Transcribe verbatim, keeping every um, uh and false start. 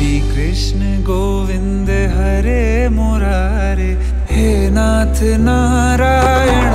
श्री कृष्ण गोविंद हरे मुरारे, हे नाथ नारायण